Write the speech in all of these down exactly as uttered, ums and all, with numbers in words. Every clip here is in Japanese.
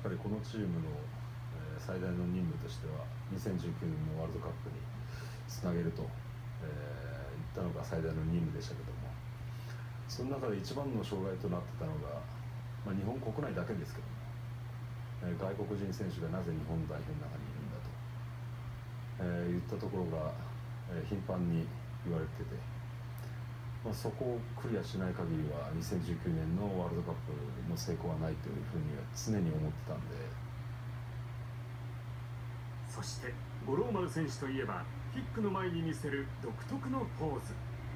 ぱりこのチームの、えー、最大の任務としてはにせんじゅうきゅうねんのワールドカップにつなげると、えー、言ったのが最大の任務でしたけども、その中で一番の障害となってたのが、まあ、日本国内だけですけども、えー、外国人選手がなぜ日本代表の中にいるんだと、えー、言ったところが、えー、頻繁に言われてて、まあ、そこをクリアしない限りはにせんじゅうきゅうねんのワールドカップの成功はないというふうには常に思ってたんで。 そして五郎丸選手といえばキックの前に見せる独特のポーズ。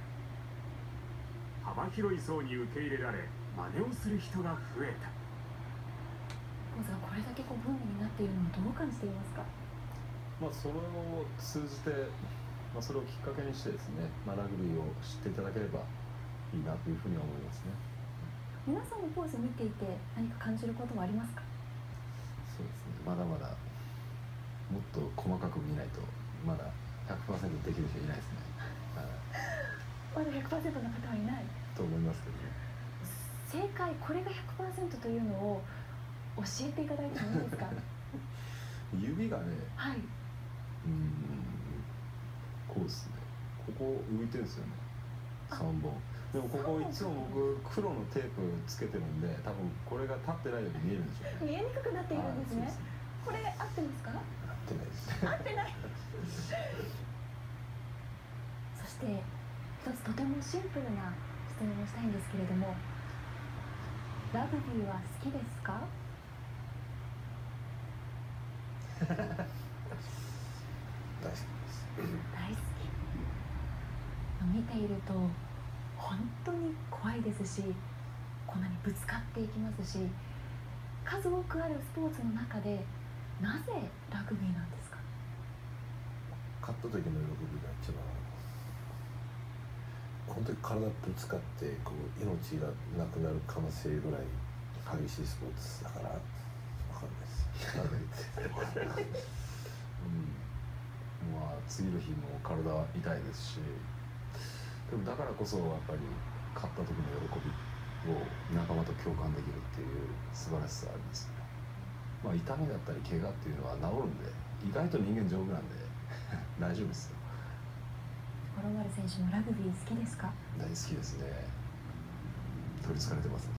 幅広い層に受け入れられ真似をする人が増えた。 ポーズがこれだけこうブームになっているのをどう感じていますか？ まあそれを通じて、まあ、それをきっかけにしてですね、まあ、ラグビーを知っていただければいいなというふうに思いますね。 皆さんのポーズ見ていて何か感じることはありますか？ そうですね、まだまだもっと細かく見ないとまだ ひゃくパーセント できる人いないですね。 まだ ひゃくパーセント の方はいないと思いますけどね。 正解、これが ひゃくパーセント というのを教えていただいてもいいですか？ 指がね、 はい、 うん、こうですね、ここ浮いてるんですよね、さんぼん。でもここいつも僕黒のテープつけてるんで、多分これが立ってないように見えるんでしょうね。 見えにくくなっているんですね。 ですね、 これ合ってますか？ 合ってないです。 合ってないそして一つとてもシンプルな質問をしたいんですけれども、ラグビーは好きですか？ 大好きです大好き。見ていると本当に怖いですし、こんなにぶつかっていきますし、数多くあるスポーツの中でなぜラグビーなんですか？ 勝った時の喜びが一番、本当に体ぶつかってこう命がなくなる可能性ぐらい激しいスポーツだから分かんないですラグビーってうん、まあ次の日も体は痛いですし、でもだからこそやっぱり勝った時の喜びを仲間と共感できるっていう素晴らしさありますね。まあ痛みだったり怪我っていうのは治るんで、意外と人間丈夫なんで大丈夫ですよ。 五郎丸選手もラグビー好きですか？ 大好きですね。取りつかれてます。